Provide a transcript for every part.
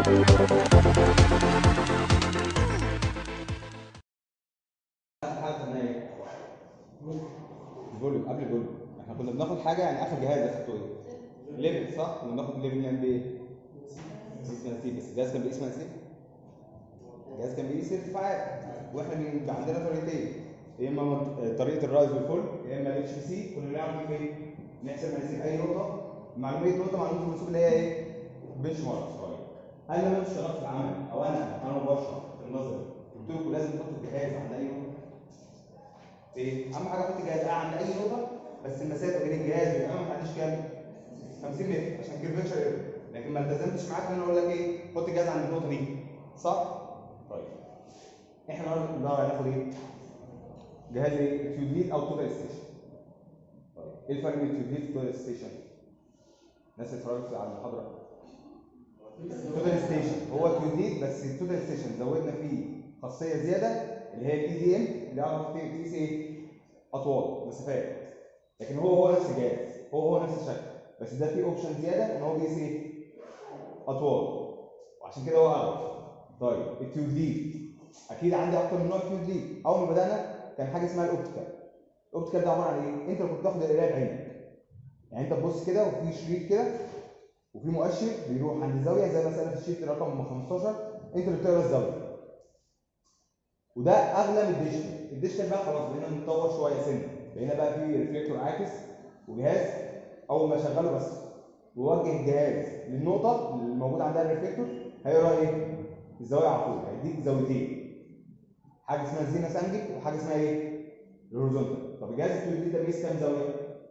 فوليوم قبل فوليوم. احنا كنا بناخد حاجه يعني اخر جهاز اخدته ايه؟ ليفل صح؟ كنا بناخد ليفل يعني بايه؟ بيقيس مناسيب. بس الجهاز كان بيقيس مناسيب؟ الجهاز كان بيقيس ارتفاعات، واحنا بيبقى عندنا طريقتين، يا اما طريقه الرايز والفول يا اما الاتش بي سي. كنا بنعمل ايه؟ نحسب مناسيب اي نقطه، معلوميه المنسوب اللي هي ايه؟ بنش مارك. هل لما انت اشتغلت في العمل او انا مباشره في النظري قلت لكم لازم تحط الجهاز عند اي نقطه؟ ايه؟ اهم حاجه احط الجهاز عند اي نقطه، بس المسافه بين الجهاز والامام ما تعديش كام؟ 50 متر عشان كيرفيتشر ايرور. لكن ما التزمتش معاك ان انا اقول لك ايه؟ حط الجهاز عند النقطه دي، صح؟ طيب احنا النهارده هناخد ايه؟ جهاز ايه؟ تيوبليت او توتال ستيشن. طيب ايه الفرق بين التيوبليت والتوتال ستيشن؟ الناس اللي اتفرجت على المحاضره. التوتال ستيشن هو تيوبليت، بس التوتال ستيشن زودنا فيه خاصيه زياده اللي هي الاي دي ام، اللي يعرف تقيس ايه؟ اطوال، مسافات. لكن هو نفس الجهاز، هو نفس الشكل، بس ده فيه اوبشن زياده ان هو بيقيس ايه؟ اطوال، وعشان كده هو اغلى. طيب التيوبليت اكيد عندي اكتر من نوع تيوبليت. اول ما بدانا كان حاجه اسمها الاوبتيكال. الاوبتيكال ده عباره عن ايه؟ انت كنت بتاخد القرايه بعينك، يعني انت تبص كده وفي شريط كده وفي مؤشر بيروح عند الزاويه، زي مثلا في الشيت رقم 15 انت اللي بتقرا الزاويه. وده اغلى من الديجيتال. الديجيتال بقى خلاص بقينا نتطور شويه سنه، بقينا بقى في ريفليكتور عاكس وجهاز اول ما شغله بس ووجه الجهاز للنقطه اللي موجود عندها الريفليكتور هيقرا ايه؟ الزاويه على طول، هيديك زاويتين، حاجه اسمها الزينس انجل وحاجه اسمها ايه؟ الهوريزونتال. طب الجهاز التيوبليت ده بيقيس كام زاويه؟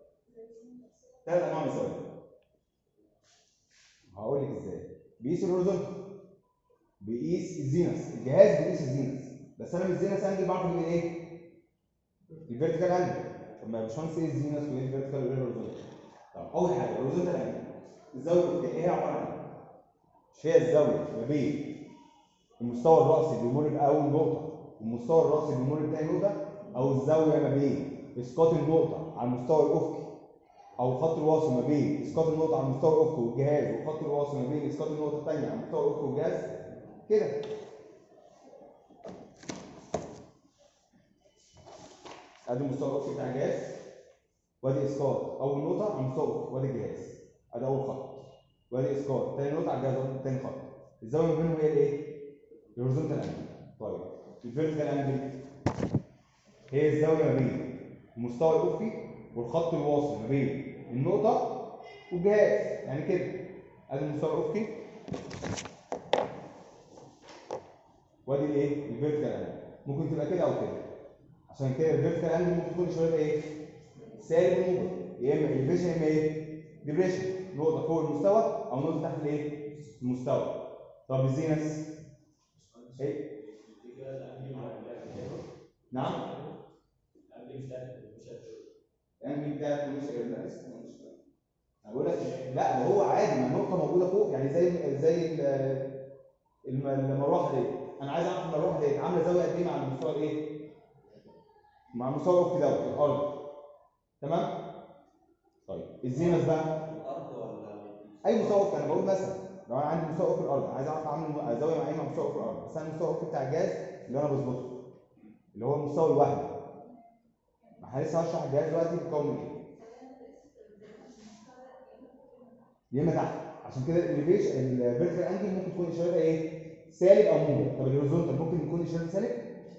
3 انواع من الزاويه. هقول لك ازاي. بيقيس الهوريزونتال، بيقيس الزينس، الجهاز بيقيس الزينس، بس انا من الزينس انجل بعرف من ايه؟ الفيرتيكال انجل. طب ما يا باشمهندس ايه الزينس وايه الفيرتيكال وايه الهوريزونتال؟ طب اول حاجه الهوريزونتال انجل، الزاويه الافقيه ايه هي عباره عن ايه؟ مش هي الزاويه ما بين المستوى الرأسي اللي بيمر بأول نقطة والمستوى الرأسي اللي بيمر بتاني نقطة، أو الزاوية ما بين إسقاط النقطة على المستوى الأفقي أو الخط الواصل ما بين إسقاط النقطة على المستوى الأفقي والجهاز، والخط الواصل ما بين إسقاط النقطة الثانية على المستوى الأفقي والجهاز كده. أدي المستوى الأفقي بتاع الجهاز، وأدي إسقاط أول نقطة على المستوى الأفقي، وأدي الجهاز، أدي أول خط، وأدي إسقاط تاني نقطة على الجهاز، وأدي تاني خط. الزاوية ما بينهم هي الإيه؟ الهوريزونتال أنجل. طيب الفيرتيكال أنجل هي الزاويه ما بين المستوى الافقي والخط الواصل ما بين النقطه والجهاز، يعني كده ادي المستوى الافقي وادي الايه؟ الفيرتيكال انجل. ممكن تبقى كده او كده، عشان كده الفيرتيكال انجل ممكن تكون اشارتها ايه؟ سالب وموجب، يا اما الفيجن يا اما ايه؟ ديبريشن، نقطه فوق المستوى او نقطه تحت الايه؟ المستوى. طب الزينس ايه؟ نعم؟ الانجل بتاعت مش لا لسه مش، انا بقول لك لا، ده هو عادي، ما النقطه موجوده فوق، يعني زي المروحه دي. انا عايز اعرف المروحه دي عامله زاويه قد ايه مع المستوى الايه؟ مع المستوى الافقي دوت الارض، تمام؟ طيب الزينس بقى الارض ولا اي مستوى افقي؟ انا بقول مثلا لو انا عندي مستوى افقي الارض عايز اعرف اعمل زاويه مع ايه مع مستوى افقي الارض، بس انا المستوى الافقي بتاع الجهاز اللي انا بظبطه اللي هو المستوى الوهمي. ما احنا لسه هشرح الجهاز دلوقتي بيتكون من ايه؟ يا اما تحت، عشان كده الاليفيشن الفيرتيكال انجل ممكن تكون اشارتها ايه؟ سالب او موجب. طب الهوريزونتال ممكن يكون اشارتها سالب؟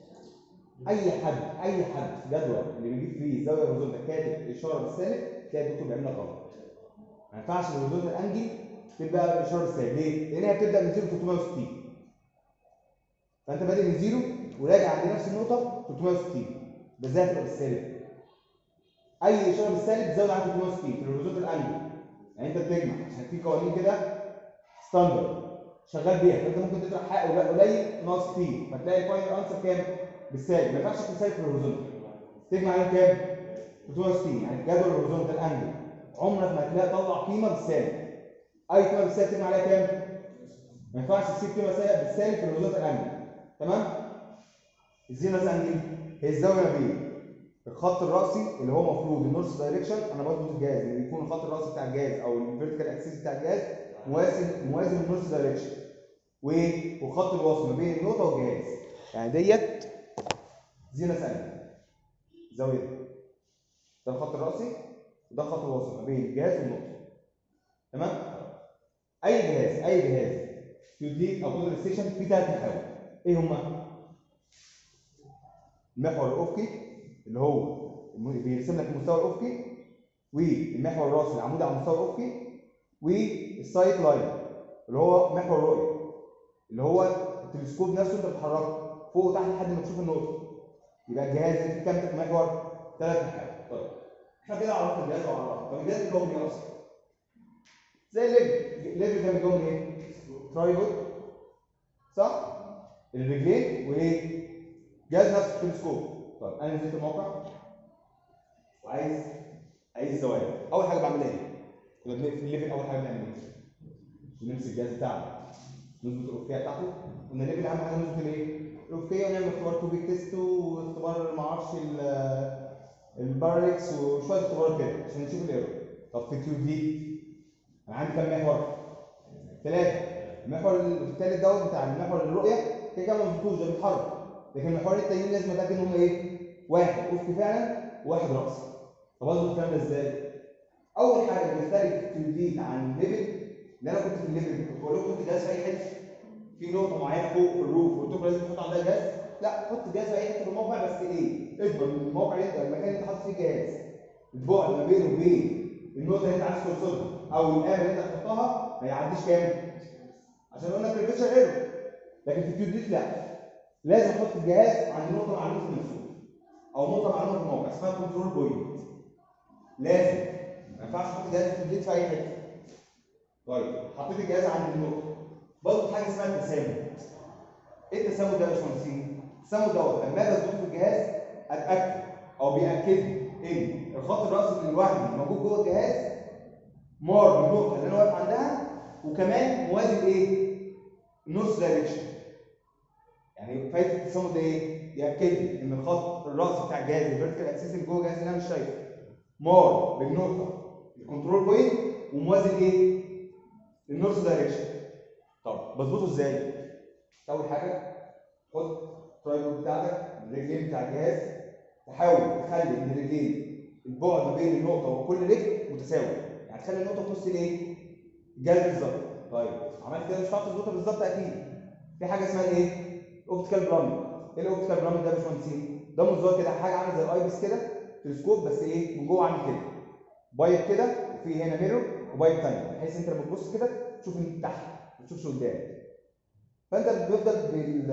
اي حد في جدول اللي بيجيب فيه الزاويه الهوريزونتال كاتب اشاره بالسالب تلاقي الدكتور بيعمل لك غلط. ما ينفعش الهوريزونتال انجل تبقى بالاشاره بالسالب، ليه؟ لان هي بتبدا من 0 ل 360. فانت بادئ من 0 وراجع عند نفس النقطه 360، ده ازاي هتبقى بالسالب؟ اي اشاره بالسالب تزود عن 360 في الهوريزونتال انجل. يعني انت بتجمع عشان في قوانين كده ستاندرد شغال بيها، فانت ممكن تطرح حق قليل ناقص كتير فتلاقي الفاينل انسر كام؟ بالسالب. ما ينفعش تكون سالب في الهوريزونتال، تجمع عليهم كام؟ 360. يعني في جدول الهوريزونتال انجل عمرك ما هتلاقي طلع قيمه بالسالب. اي قيمه بالسالب تجمع عليها كام؟ ما ينفعش تسيب قيمه بالسالب في الهوريزونتال انجل، تمام؟ الزينس انجل هي الزاويه ما بين الخط الراسي اللي هو المفروض النورث دايركشن، انا بظبط الجهاز ان يكون الخط الراسي بتاع الجهاز او الفيرتيكال اكسس بتاع الجهاز موازي للنورث دايركشن. وخط الوصل ما بين النقطه والجهاز. يعني ديت زينه ثانيه زاويه، ده الخط الرأسي وده خط الوصل ما بين الجهاز والنقطه. تمام؟ اي جهاز يديك او كودر ستيشن فيه ثلاث محاور. ايه هما؟ المحور الافقي اللي هو بيرسم لك المستوى الافقي، والمحور الراسي العمودي على المستوى الافقي، والسايت لاين اللي هو محور الرؤيه اللي هو التلسكوب نفسه انت بتحركه فوق وتحت لحد ما تشوف النقطه. يبقى الجهاز فيه كام محور؟ ثلاث محاور. طيب احنا كده عرفنا الجهاز وعرفنا. طب الجهاز بيكون ايه اصلا؟ زي الليفل ده بيكون ايه؟ ترايبود صح؟ الرجلين وايه؟ جهاز نفس التلسكوب. طيب انا نزلت الموقع وعايز الزوايا. اول حاجه بعملها ايه؟ كنا في الليفل اول حاجه بنعمل ايه؟ بنمسك الجهاز بتاعنا نظبط الافقيه بتاعته. قلنا الليفل اهم حاجه نظبط الايه؟ الافقيه، ونعمل اختبار كوبيك تيست واختبار ما اعرفش الباركس وشويه اختبارات كده عشان نشوف الايرور. طب في الكيو دي انا عندي كام محور؟ ثلاثه. المحور الثالث دوت بتاع المحور الرؤيه كده كده ما مظبوطوش، ده بيتحرك. لكن المحورين التانيين لازم اتاكد ان هم ايه؟ واحد افقي فعلا وواحد راسي. طب اظبط الكلام ده ازاي؟ اول حاجه بنختلف في الجديد عن الليفل. ان انا كنت في الليفل كنت بقول لكم الجهاز في اي حته في نقطه معينه فوق في الروف وقلت لكم لازم تحط عندها جهاز. لا، حط الجهاز في اي حته في الموقع، بس ايه؟ اضمن ان الموقع اللي انت المكان اللي انت حاطط فيه الجهاز البعد ما بينه وبين النقطه اللي انت عايز توصلها او الامر اللي انت هتحطها ما يعديش كام؟ عشان قلنا كريفيشر ايرور. لكن في الكيو لا، لازم احط الجهاز عند نقطه معلومه في المسؤول او نقطه معلومه في الموقع اسمها كنترول بوينت. لازم ما ينفعش احط جهاز في البيت في اي حته. طيب حطيت الجهاز عند النقطه، برضه حاجه اسمها التسامح. ايه التسامح ده يا باشمهندسين؟ التسامح دوت لما اجي اظبطه في الجهاز اتاكد او بياكد ان الخط الراسي لوحده موجود جوه الجهاز مار بالنقطه اللي انا واقف عندها، وكمان موازي لايه؟ النص دايركشن. يعني فايده التسامح ده ايه؟ ياكد لي ان الخط الراسي بتاع الجهاز الفيرتيكال اكسس اللي جوه الجهاز اللي انا مش شايفه مار بالنقطه الكنترول بوينت وموازي لايه؟ للنورث دايركشن. طب بظبطه ازاي؟ اول حاجه خد الترايبود بتاعتك الرجلين بتاع الجهاز، تحاول تخلي ان الرجلين البعد ما بين النقطه وكل رجل متساوي. يعني تخلي النقطه في نص الايه؟ الجهاز بالظبط. طيب عملت كده مش هتعرف تظبطها بالظبط اكيد. في حاجه اسمها الايه؟ اوبتيكال بلامنج. ايه الاوبتيكال بلامنج ده يا باشمهندسين؟ ده منظار كده، حاجه عامله زي الاي بيس كده، تلسكوب بس ايه؟ من جوه عامل كده بايب كده، وفي هنا ميرور وبايب ثانيه، بحيث انت لما تبص كده تشوف انت تحت ما تشوفش قدام. فانت بتفضل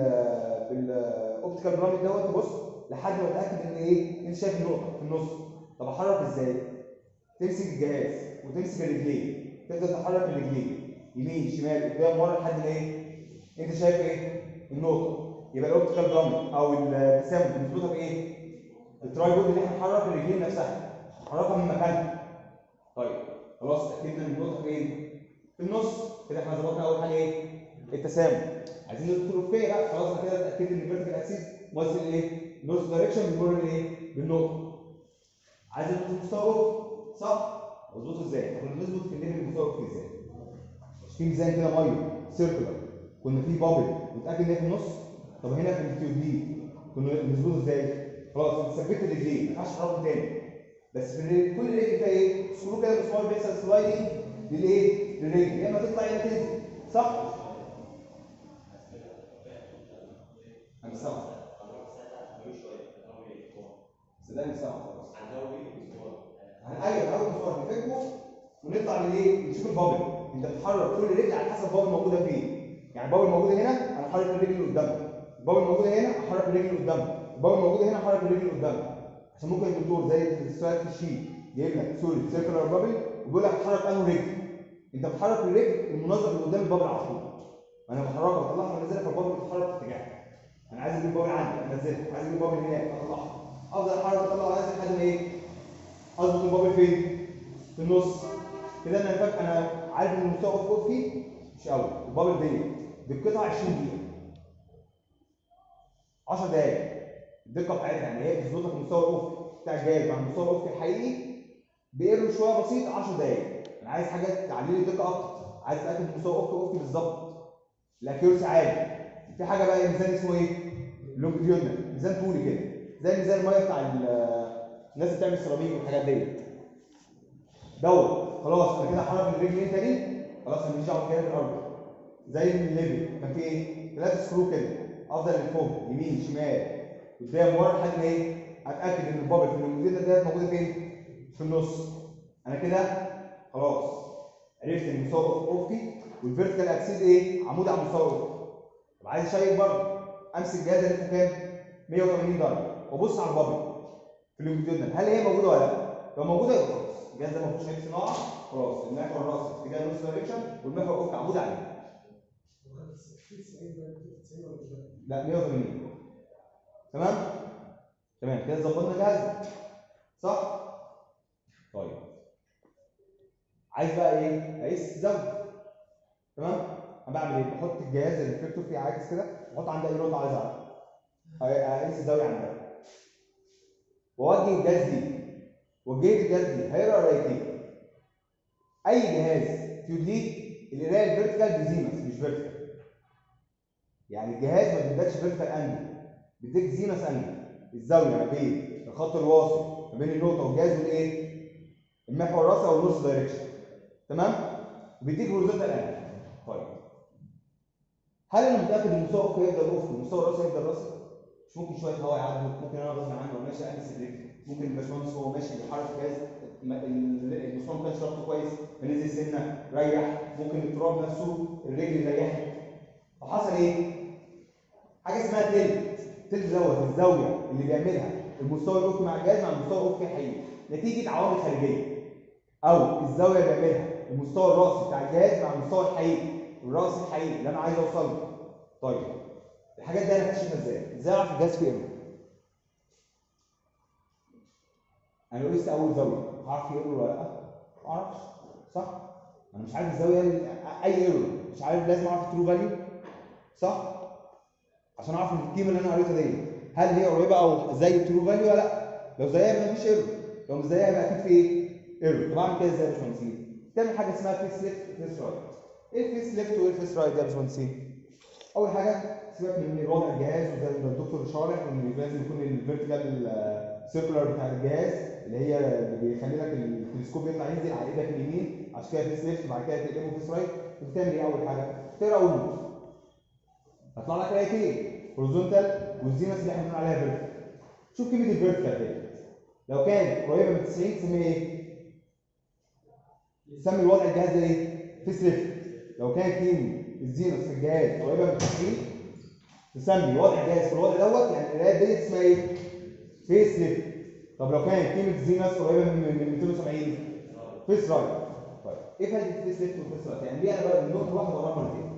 بالاوبتيكال بلامنج دوت تبص لحد ما تتاكد ان ايه؟ انت شايف النقطه في النص. طب احرك ازاي؟ تمسك الجهاز وتمسك الرجلين، تفضل تحرك الرجلين يمين شمال قدام ورا لحد ما ايه؟ انت شايف ايه؟ النقطه. يبقى الاوبتيكال بلامنج او التسامح بنظبطها بايه؟ الترايبود اللي احنا نحرك الرجلين نفسها، نحركها من مكانها. طيب خلاص اتاكدنا ان النقطه فين؟ في النص. كده احنا ظبطنا اول حاجه ايه؟ التسامح. عايزين نظبط الافقيه بقى. خلاص انا كده اتاكدت ان الفيرتيكال اكسيس موازي لايه؟ نورث دايركشن بيمر بالايه؟ بالنقطه. عايز اظبط المستوى افقي صح؟ اظبطه ازاي؟ كنا بنظبط في الليفل المستوى افقي ازاي؟ مش في ميزان كده ميه سيركلر كنا في بابل متاكد ان هي في النص. طب هنا في الكيو دي كنا بنظبطه ازاي؟ خلاص انت ثبت الرجلين ما ينفعش تحركهم تاني، بس في كل رجل فيها ايه؟ سكرو كده مسمار بيحصل سلايدنج للايه؟ للرجل، يا اما تطلع يا اما تنزل صح؟ انا سامع صدقني سامع خلاص. ايوه اول مسمار نفكه ونطلع للايه؟ نشوف البابل. انت بتحرك كل رجل على حسب البابل موجوده فين. يعني البابل موجوده هنا انا احرك الرجل اللي قدامها، البابل موجوده هنا احرك الرجل اللي قدامها، البابل موجوده هنا احرك الرجل اللي قدامها. عشان ممكن الدكتور زي السؤال في الشيت جايب لك صوره سيركلر بابل وبيقول لك اتحرك انه رجل. انت بتحرك الرجل المنظم اللي قدام البابل على طول. انا بحركها بطلعها وانزلها فالبابل بتتحرك في اتجاهها. انا عايز اجيب بابل عندي انزلها، عايز اجيب بابل هناك اطلعها، افضل احرك اطلع وانزل لحد ما ايه؟ اظبط البابل فين؟ في النص. كده انا عارف ان المستوى فوق فيه مش قوي. البابل دي القطعه 20 دقيقه 10 دقائق الدقه بتاعتها. يعني هي بتظبط لك المستوى الافقي بتاع الجهاز مع المستوى الافقي الحقيقي بيقرب شويه بسيط 10 دقائق. انا عايز حاجه تعلي لي الدقه اكتر، عايز اتاكد من المستوى الافقي بالظبط. الاكيورسي عالي. في حاجه بقى ميزان اسمه ايه؟ لونجيتيودنال، ميزان طولي كده زي ميزان الميه بتاع الناس اللي بتعمل سيراميك والحاجات ديت. دوت خلاص انا كده حرك الرجلين تاني، خلاص انا ماليش دعوه بكام الارض. زي الليفل كان في ايه؟ 3 سكرو كده، افضل لفوق يمين شمال قدام ورا لحد ما ايه؟ اتاكد ان البابل في اللونجيتيودنال ديت موجوده فين؟ في النص. انا كده خلاص عرفت ان المستوى افقي والفيرتيكال اكسيس ايه؟ عمودي على المستوى الافقي. طب عايز اشيك برضه، امسك الجهاز اللي فوق كام؟ 180 درجه وابص على البابل في اللونجيتيودنال هل هي موجوده ولا لا؟ لو موجوده يبقى خلاص الجهاز ده ما فيهوش اي صناعه، خلاص المحور الراسي في اتجاه نص دايركشن والمحور الافقي عمودي عليه. لا 180. تمام؟ تمام كده ظبطنا الجهاز صح؟ طيب عايز بقى ايه؟ اقيس الزاويه. تمام؟ انا بعمل ايه؟ بحط الجهاز الريفلكتور فيه عاكس كده واحط عندي اي نقطه عايز اقيس الزاويه عندها. واوجه الجهاز دي. وجهت الجهاز دي هيقرا قرايتين. اي جهاز تيودليك القرايه الفيرتيكال بزينس مش فيرتيكال. يعني الجهاز ما بيدكش فيرتيكال انجل، بيديك زينس انجل، الزاويه ما بين الخط الواصل ما بين النقطه والجهاز والايه؟ المحور الراسي او النص دايركشن. تمام؟ وبيديك هوريزونتال انجل. طيب هل انا متاكد ان المستوى الافقي يفضل افقي والمستوى الراسي يفضل راسي؟ مش ممكن شويه هواء يعدي، ممكن انا غصب عني وانا ماشي اقلس الرجل، ممكن الباشمهندس وهو ماشي بيحرك الجهاز المسمار ما كانش رابطه كويس فنزل سنه ريح، ممكن التراب نفسه الرجل ريحت. فحصل ايه؟ حاجه اسمها تلت دوت الزاويه اللي بيعملها المستوى الافقي مع الجهاز مع المستوى الافقي الحقيقي نتيجه عوامل خارجيه، او الزاويه اللي بيعملها المستوى الراسي بتاع الجهاز مع المستوى الحقيقي الراسي الحقيقي اللي انا عايز اوصل له. طيب الحاجات دي انا هكتشفها ازاي؟ ازاي اعرف الجهاز فيه ايرور؟ انا لو قست اول زاويه هعرف فيه ايرور ولا لا؟ ما اعرفش صح؟ انا مش عارف الزاويه اي ايرور، مش عارف لازم اعرف الترو فاليو صح؟ عشان اعرف ان القيمه اللي انا قريتها دي هل هي قريبه او زي الترو فاليو ولا لا؟ لو زيها يبقى مفيش ايرور، لو مش زيها يبقى اكيد في ايه؟ ايرور. طب اعمل كده ازاي يا باشمهندسين؟ تعمل حاجه اسمها فيس ليفت وفيس رايت. ايه الفيس ليفت وايه الفيس رايت يا باشمهندسين؟ اول حاجه سيبك من وضع الجهاز وزي ما الدكتور شارح ان لازم يكون الفيرتيكال سيركولار بتاع الجهاز اللي هي اللي بيخلي لك التلسكوب يطلع ينزل على ايدك اليمين، عشان كده فيس ليفت وبعد كده تقلبه فيس رايت. وبتعمل ايه اول حاجه؟ تقرا اول هطلع لك قرايتين هوريزونتال والزينس اللي احنا بنقول عليها فيرتيكال. شوف قيمه الفيرتيكال دي لو كانت قريبه من 90 تسميها ايه؟ سمي الوضع الجهاز ده ايه؟ فيس ليفت. لو كانت قيمه الزينس في الجهاز قريبه من 90 تسمي وضع الجهاز في الوضع دوت يعني القرايات ديت اسمها ايه؟ فيس ليفت. طب لو كانت قيمه الزينس قريبه من 270 فيس رايت. طيب ايه فائده الفيس ليفت والفيس رايت؟ يعني ليه انا بقى النقطه الواحده وراها مرتين؟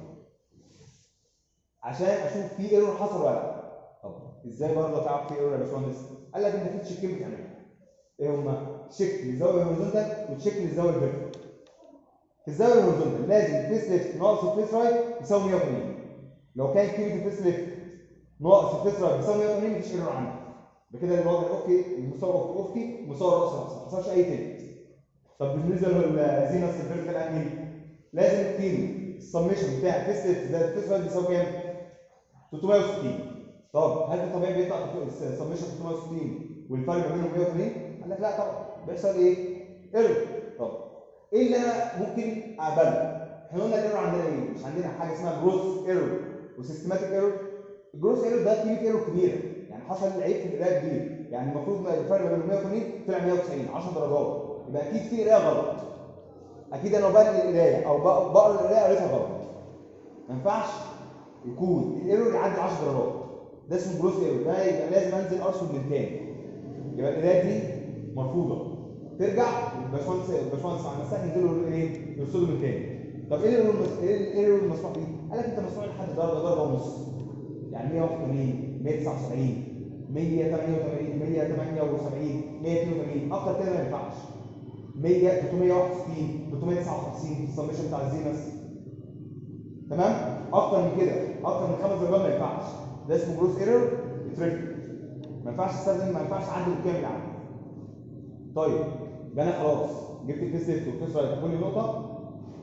عشان اشوف في ايرور حصل ولا لا. طب ازاي برضه تعرف في ايرور يا باشمهندس؟ قال لك انت في تشيكين بتعملها. ايه هما؟ تشيك للزاويه الهوريزونتال وتشيك للزاويه الفيرتيكال. في الزاويه الهوريزونتال لازم الفيس ليفت ناقص الفيس رايت يساوي 180. لو كان قيمه الفيس ليفت ناقص الفيس رايت يساوي 180 مفيش ايرور عندك. بكده الوضع الافقي المستوى الافقي المستوى الراسي ما حصلش اي تلت. طب بالنسبه للزينس الفيرتيكال انجل لازم القيمه السميشن بتاع الفيس ليفت زائد الفيس رايت بيساوي كام؟ 360. طب هل الطبيعي بيطلع السميشن 360 والفرق ما بينهم 180؟ قال لك لا طبعا بيحصل ايه؟ ايرور. طب ايه اللي انا ممكن اقبله؟ احنا قلنا الايرور عندنا ايه؟ مش عندنا حاجه اسمها جروس ايرور وسيستماتيك ايرور. الجروس ايرور ده قيمه ايرور كبيره، يعني حصل العيب في القرايه كبير، يعني المفروض الفرق ما بين 180 طلع 190 10 درجات، يبقى اكيد في قرايه غلط. اكيد انا بنقل القرايه او بقرا القرايه قريتها غلط. ما ينفعش يكون الايرور يعدي 10 درجات، ده اسمه جروس ايرور، ده يبقى لازم انزل ارصد من تاني، يبقى القرايه دي مرفوضه. ترجع الباشمهندس على المساح ينزلوا ايه؟ يرصدوا من تاني. طب ايه الايرور المسموح بيه؟ قال لك انت مسموح لحد درجه ونص، يعني 181 179 188 178 182 اكتر كده ما ينفعش. 100 361 359 في السمشن بتاع الزينس. تمام؟ اكتر من كده اكتر من 5 درجات ما ينفعش، ده اسمه جروس ايرور يترفض. ما ينفعش استخدم، ما ينفعش اعدل الكامل عندي. طيب يبقى انا خلاص جبت الفيس ليفت والفيس رايت في كل نقطه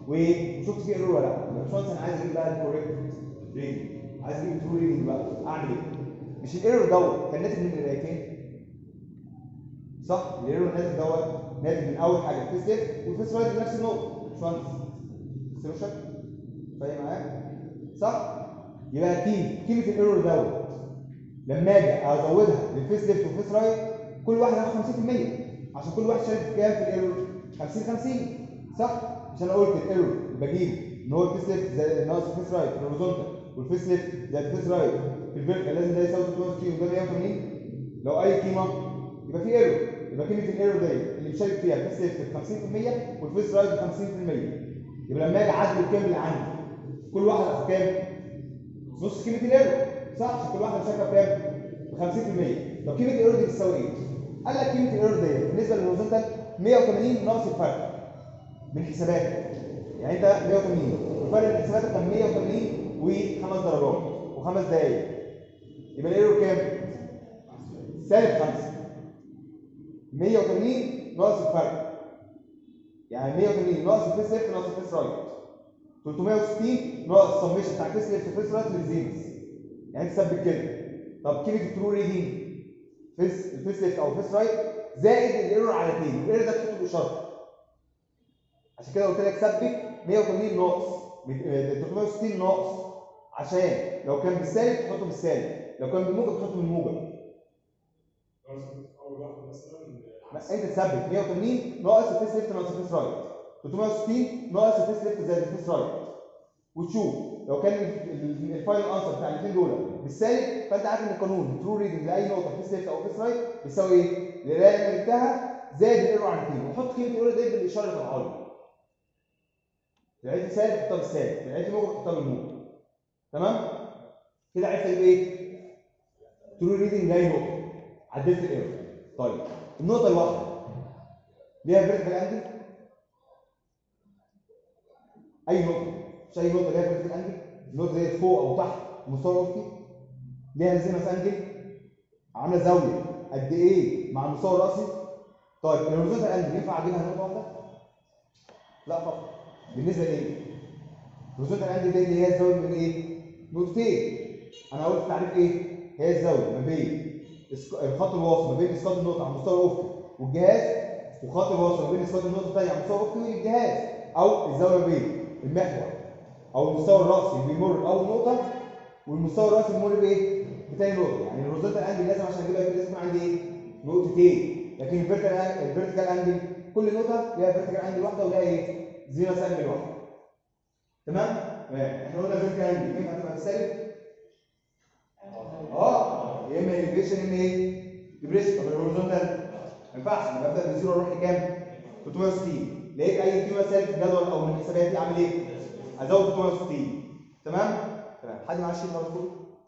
وشفت فيه ايرور ولا لا. يبقى باشمهندس انا عايز اجيب بقى الكوريكت ريدنج، عايز اجيب الترو ريدنج بقى، اعمل ايه؟ مش الايرور دوت كان ناتج من القرايتين؟ صح؟ الايرور ناتج دوت ناتج من اول حاجه الفيس ليفت والفيس رايت بنفس النقطه. باشمهندس السولوشن فاهم معايا؟ صح؟ يبقى اكيد قيمه الايرور دوت لما اجي ازودها للفيس ليفت والفيس رايت كل واحد هياخد 50% عشان كل واحد شارك في كام في الايرور؟ 50 صح؟ مش انا قلت الايرور بجيب ان هو الفيس ليفت زائد ناقص الفيس رايت في الهوريزونتال والفيس ليفت زائد الفيس رايت في الفيرتيكال لازم ده يساوي 360 وده 180. لو اي قيمه يبقى في ايرور، يبقى قيمه الايرور دي اللي مشارك فيها الفيس ليفت ب 50% والفيس رايت ب 50%. يبقى لما اجي اعدل الكام اللي عندي كل واحد هياخد كام؟ نص قيمه الايرور صح؟ عشان كل واحده مشاركه بكام؟ ب 50%. طب قيمه الايرور دي بتساوي ايه؟ قال لك قيمه الايرور دي بالنسبه للهوريزونتال 180 ناقص الفرق من حساباتك. يعني انت 180 والفرق من حساباتك كان 180 وخمس درجات وخمس دقائق، يبقى الايرور كام؟ سالب 5. 180 ناقص الفرق يعني 180 ناقص الفيس ليفت ناقص الفيس رايت 360 ناقص السميشن بتاع الفيس ليفت والفيس رايت للزينس. يعني انت ثبت كده. طب قيمه الترو ريدنج الفيس ليفت او الفيس رايت زائد الايرور على 2، الايرور ده بتحطه باشاره. عشان كده قلت لك ثبت 180 ناقص 360 ناقص، عشان لو كان بالسالب تحطه بالسالب، لو كان بالموجب تحطه بالموجب. اول واحده مثلا انت تثبت 180 ناقص الفيس ليفت ناقص الفيس رايت 360 ناقص الفيس ليفت زائد الفيس رايت، وتشوف لو كان الفاينل انسر بتاع الاثنين دول بالسالب فانت عارف ان القانون الترو ريدنج لاي نقطه فيس ليفت او فيس رايت بيساوي ايه؟ القرايه اللي جبتها زائد الايرور على 2، وحط قيمه الايرور دي بالاشاره اللي طالعه لي. لقيت سالب تحطها بالسالب، لقيت موجب تحطها بالموجب. تمام؟ كده عرفت اجيب ايه؟ ترو ريدنج لاي نقطه، عدلت الايرور. طيب النقطه الواحده ليها فيرتيكال انجل؟ اي نقطه، مش اي نقطه ليها فيرتيكال انجل؟ النقطه دي فوق او تحت المستوى الافقي ليها زينس انجل عامله زاويه قد ايه مع المستوى الراسي؟ طيب الهوريزونتال انجل ينفع اجيبها نقطه واحده؟ لا طبعا. بالنسبه لايه؟ الهوريزونتال انجل دي اللي هي الزاويه من ايه؟ نقطتين. انا قلت تعريف ايه؟ هي الزاويه ما بين الخط الواصل ما بين اسقاط النقطه على المستوى الافقي والجهاز، وخط الواصل ما بين اسقاط النقطه الثانيه على المستوى الافقي والجهاز، او الزاويه ما بين المحور او المستوى الراسي اللي بيمر باول نقطه والمستوى الراسي بيمر بايه؟ بثاني نقطه. يعني الهوريزونتال انجل لازم عشان اجيبها لازم يكون عندي ايه؟ نقطتين. لكن الفيرتيكال انجل كل نقطه ليها فيرتيكال انجل واحده ولها ايه؟ زينس انجل واحده. تمام؟ احنا قلنا الفيرتيكال انجل ينفع تبقى بالسالب؟ يا اما الفيشن يا اما ايه؟ ديبريشن. طب الهوريزونتال ما ينفعش، يبقى ابدا من زيرو اروح لكام؟ 360. لقيت اي قيمه سالب في الجدول او من حساباتي اعمل ايه؟ ازود 360. تمام؟ تمام. حد معاه شيء مظبوط؟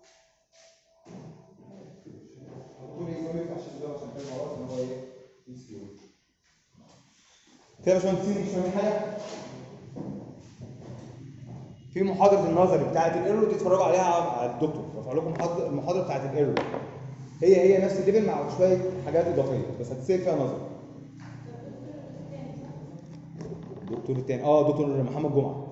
دكتور ايه ما ينفعش ده عشان كده خلاص ان هو ايه؟ يسيو. كده يا باشمهندسين مش فاهمين حاجه؟ في محاضره النظري بتاعه الايرور تتفرجوا عليها على الدكتور، رفع لكم المحاضره بتاعه الايرور. هي نفس الليفل مع شويه حاجات اضافيه بس هتسال فيها نظري. الدكتور الثاني دكتور محمد جمعه.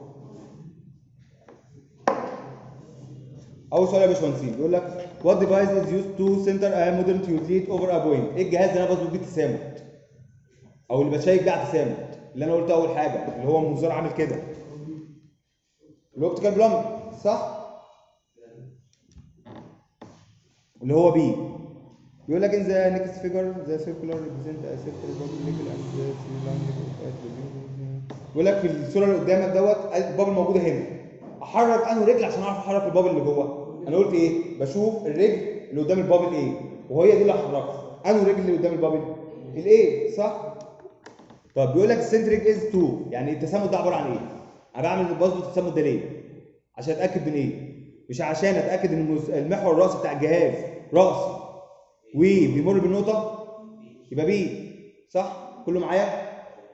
اول سؤال يا باشمهندسين بيقول لك وات ديفايس از يوز تو سنتر ا مودرن تيوزليت اوفر ا بوينت. ايه الجهاز اللي انا بظبط بيه التسامت او اللي بشيك بيه على التسامت اللي انا قلت اول حاجه اللي هو المنظار عامل كده الاوبتيكال بلانك صح؟ اللي هو بي. بيقول لك in the next figure the circular represent a circular bubble nickel and the line بيقول لك في الصوره اللي قدامك دوت البابل موجوده هنا. احرك انه رجل عشان اعرف احرك البابل اللي جوه. انا قلت ايه؟ بشوف الرجل اللي قدام البابل ايه وهي دي اللي احركها. انه رجل اللي قدام البابل الايه صح؟ طب بيقول لك السنتريك از 2 يعني التسامد ده عباره عن ايه؟ انا بعمل بظبط التسامد ده ليه؟ عشان اتاكد من ايه؟ مش عشان اتاكد ان المحور الراسي بتاع الجهاز راسي وبيمر بالنقطه يبقى بي صح؟ كله معايا؟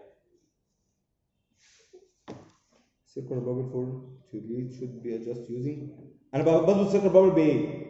circular bubble for tubulate should be adjusted using انا بظبط circular bubble بايه؟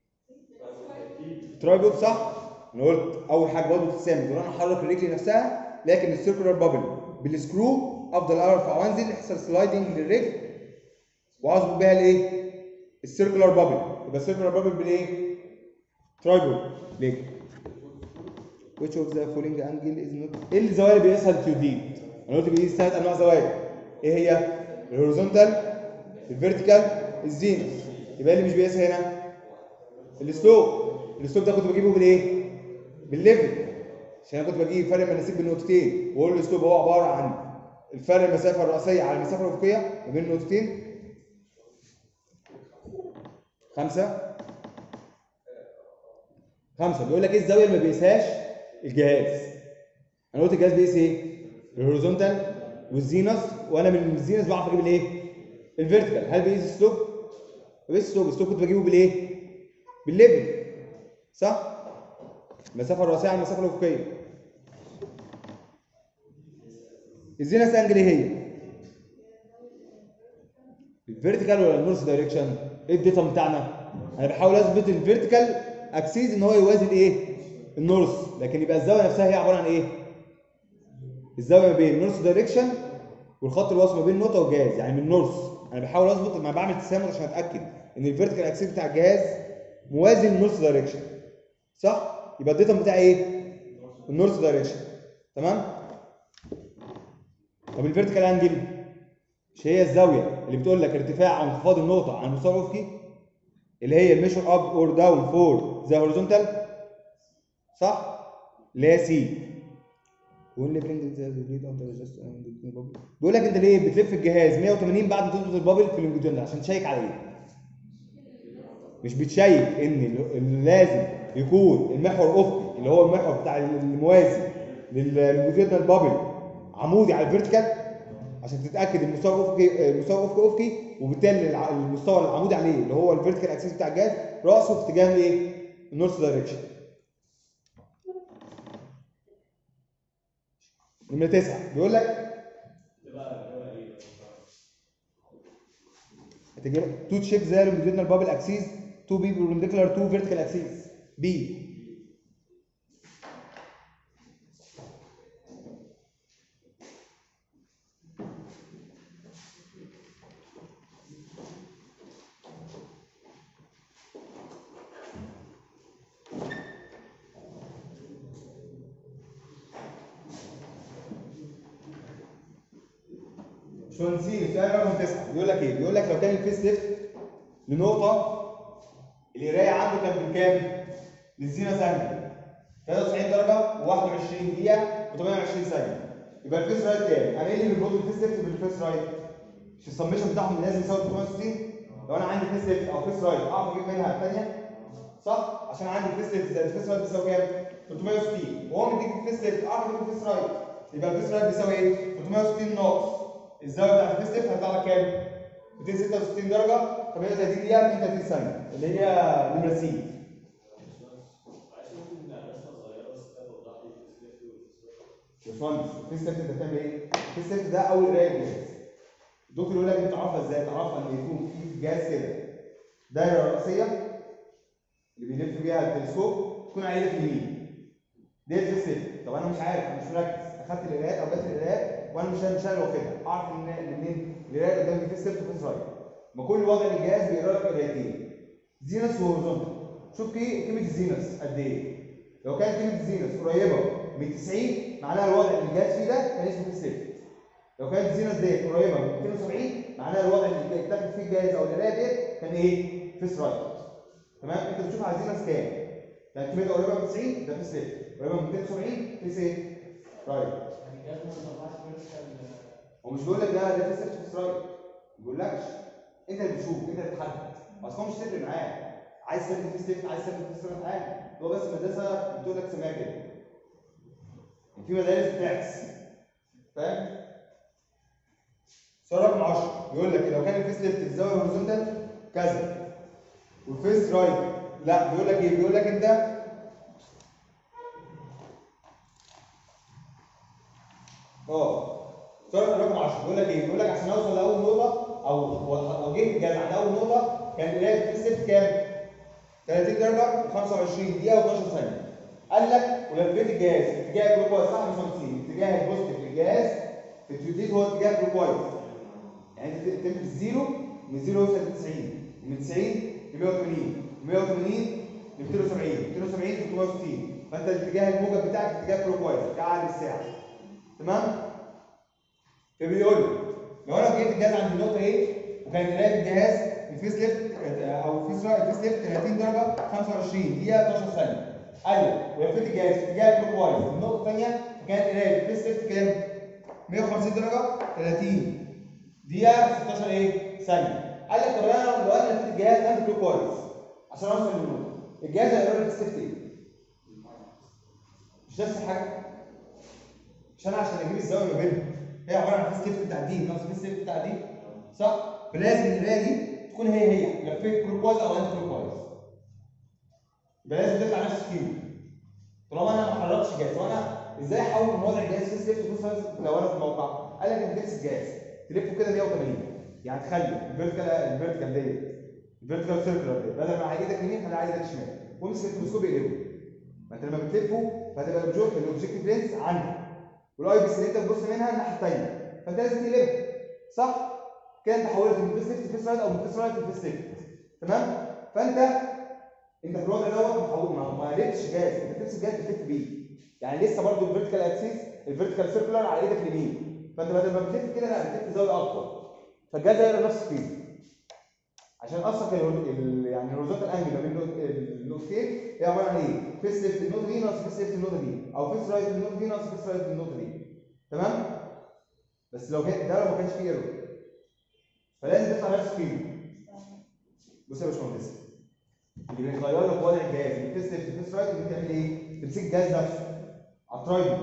ترايبود صح؟ انا قلت اول حاجه بظبط التسامد وانا احرك الرجل نفسها، لكن السيركلر بابل بالسكرو افضل ارفع وانزل يحصل سلايدنج للرجل واظبط بيها الايه؟ السيركولار بابل. يبقى السيركولار بابل بالايه؟ ترايبود ليج. which of the following angle is not ايه الزوايا اللي بيقيسها التيوديد؟ انا قلت بيقيس 3 انواع زوايا. ايه هي؟ الهوريزونتال، الفيرتيكال، الزينوس. يبقى اللي مش بيقيسها هنا السلوب. السلوب ده كنت بجيبه بالايه؟ بالليفل. عشان انا كنت بجيب فرق المناسيب بين نقطتين واقول الاسلوب هو عباره عن الفرق المسافه الرئيسيه على المسافه الافقيه ما بين النقطتين. 5 بيقول لك ايه الزاويه اللي ما بيقيسهاش الجهاز؟ انا قلت الجهاز بيقيس ايه؟ الهوريزونتال والزينوس، وانا من الزينوس بعرف اجيب الايه؟ الفيرتيكال. هل بيقيس السلوب؟ بيقيس السلوب. السلوب كنت بجيبه بالايه؟ بالليفل، صح؟ المسافه الرئيسيه على المسافه الافقيه. الزينوس انجل ايه هي؟ الفيرتيكال ولا النورث دايركشن؟ ايه الداتا بتاعنا؟ انا بحاول اثبت الفيرتيكال اكسيس ان هو يوازي الايه؟ النورث، لكن يبقى الزاويه نفسها هي عباره عن ايه؟ الزاويه ما بين النورث دايركشن والخط الوسط ما بين النقطه والجهاز، يعني من النورث. انا بحاول اظبط لما بعمل تسامح عشان اتاكد ان الفيرتيكال اكسيس بتاع الجهاز موازي للنورث دايركشن، صح؟ يبقى الداتا بتاعي ايه؟ النورث دايركشن، تمام؟ طب الفيرتيكال انجل مش هي الزاويه اللي بتقول لك ارتفاع او انخفاض النقطه عن المستوى الافقي، اللي هي الميجر اب اور داون فور ذا هوريزونتال، صح؟ اللي هي سي. بيقول لك انت ليه بتلف الجهاز 180 بعد ما تظبط البابل في اللونجيتيودنال؟ عشان تشيك على ايه؟ مش بتشيك ان لازم يكون المحور الافقي اللي هو المحور بتاع الموازي لللونجيتيودنال بابل عمودي على الفيرتيكال، عشان تتاكد المستوى الافقي افقي، وبالتالي المستوى العمودي عليه اللي هو الفيرتيكال اكسس بتاع الجهاز راسه في اتجاه ايه؟ النورث دايركشن. نمرة 9 بيقول لك تو تشيك ذا لونجيتيودنال بابل اكسيس تو بي perpendicular تو فيرتيكال اكسيس بي. شو نسيب السؤال رقم 9 بيقول لك ايه؟ بيقول لك لو كان الفيس ليفت لنقطه القرايه عنده كان بكام؟ للزينوس انجل 93 درجه و21 دقيقه و28 ثانيه. يبقى الفيس رايت كام؟ انا ايه اللي بيربط الفيس ليفت بالفيس رايت؟ مش السمشن بتاعهم لازم يساوي 360؟ لو انا عندي فيس ليفت او فيس رايت اعرف اجيب منها الثانيه، صح؟ عشان عندي فيس ليفت زائد الفيس رايت بيساوي كام؟ 360، وهو مديك الفيس ليفت اعرف اجيب الفيس رايت. يبقى الفيس رايت بيساوي ايه؟ 360 ناقص الزاويه بتاعت الفيس ليفت هيطلع لك كام؟ 266 درجه 38 دقيقه 32 ثانيه اللي هي نمره سي. باشمهندس الفيس ليفت انت بتعمل ايه؟ الفيس ليفت ده اول قرايه جهاز. الدكتور يقول لك انت تعرفها ازاي؟ تعرفها ان يكون في جهاز كده دايره رئيسيه اللي بيلف بيها التلسكوب تكون على ايدك اليمين. دي الفيس ليفت. طب انا مش عارف، انا مش مركز، اخدت القرايات او جت القرايات وانا مش انا واخدها، اعرف ان الاثنين القرايه قدامي فيس ليفت وفيس رايت. ما كل وضع الجهاز بيقرا لك قرايتين زينس وهوريزونتال. شوف قيمه الزينس قد ايه. لو كانت قيمه الزينس قريبه من 90 معناها الوضع اللي الجهاز فيه ده كان اسمه فيس ليفت. لو كانت الزينس ديت قريبه من 270 معناها الوضع اللي اتاخد فيه الجهاز او القرايه ديت كان ايه؟ فيس رايت. تمام؟ انت بتشوف على الزينس كام؟ يعني قيمتها قريبه من 90 ده فيس ليفت، قريبه من 270 فيس ايه؟ رايت. يعني الجهاز ما طلعش فيرتيكال. هو مش بيقول لك ده فيس ليفت فيس رايت، ما بيقولكش، انت اللي بتشوف، انت اللي بتحدد. اصل هو مش تفرق معاه عايز تثبت فيس ليفت عايز تثبت فيس رايت عادي، هو بس المدرسه بتقول لك سماها كده. في مدارس بتعكس، فاهم؟ سؤال رقم 10 بيقول لك لو كان الفيس ليفت الزاويه هوريزونتال كذا والفيس رايت لا، بيقول لك ايه؟ بيقول لك انت سؤال رقم 10 بيقول لك ايه؟ بيقول لك عشان اوصل لاول نقطه او جه الجهاز عند اول نقطه كان قرايه الفيس ليفت كام؟ 30 درجه و25 دقيقه و12 ثانيه. قال لك ولفيت الجهاز في اتجاه كلوك وايز صح 55 اتجاه البوزيتيف للجهاز في التيوتيت هو اتجاه كلوك وايز. يعني انت تمشي بالزيرو، من زيرو يوصل ل 90، ومن 90 ل 180، 180 ل 270، 270 ل 360. فانت الاتجاه الموجب بتاعك اتجاه كلوك وايز، اتجاه عقرب الساعه. تمام؟ فبيقول لي لو انا جيت الجهاز عند النقطه ايه وكانت قرايه الجهاز الفيس ليفت او الفيس ليفت 30 درجه 25 دقيقه 12 ثانيه. ايوه ولفيت الجهاز في اتجاه كلوك وايز النقطه الثانيه كانت قرايه الفيس ليفت كام؟ 150 درجه 30 دقيقه 16 ايه؟ ثانيه. قال لك طب انا لو انا لفيت الجهاز انتي كلوك وايز عشان اوصل للنقطه الجهاز هيقرا لي الفيس ليفت ايه؟ مش نفس الحاجه؟ مش انا عشان اجيب الزاويه ما بينهم هي عباره عن فيس ليفت بتاع دي ناقص فيس ليفت بتاع دي صح؟ فلازم القرايه دي تكون هي لفيت كلوك وايز او انتي كلوك وايز. يبقى لازم تطلع نفس القيمه. طالما انا ما حركتش الجهاز وانا ازاي احول من وضع الجهاز فيس ليفت وفيس رايت لو انا في الموقع؟ قال لك انت تمسك الجهاز تلفه كده 180 يعني تخلي الفيرتيكال ديت الفيرتيكال سيركلر ديت بدل ما على ايدك يمين خليها على ايدك شمال وامسك التلسكوب اقلبه. ما انت لما بتلفه فهتبقى الاوبجيكتيف لينس عندك والاي بيس اللي انت بتبص منها الناحيه الثانيه فانت لازم تقلبها صح؟ كده انت حولت من فيس ليفت لفيس رايت او من فيس رايت لفيس ليفت. تمام؟ انت في الوضع دوت ما قلبتش جهاز انت بتمسك جهاز بتلف بيه. يعني لسه برضو الفيرتيكال اكسيس الفيرتيكال سيركلر على ايدك اليمين فانت بدل ما بتلف كده لا بتلف زاويه اكبر فالجهاز هيقرا نفس القيمه. عشان اصلا يعني الهوريزونتال انجل ما بين النقطتين هي عباره عن ايه؟ فيس ليفت النقطه دي ناقص فيس ليفت النقطه دي او فيس رايت النقطه دي ناقص فيس رايت النقطه دي. تمام؟ بس لو ما كانش فيه ايرور فلازم تطلع نفس القيمه. بص يا باشمهندس اللي بيغير لك وضع الجهاز من فيس ليفت لفيس رايت بتعمل ايه؟ تمسك الجهاز نفسه على الترايبل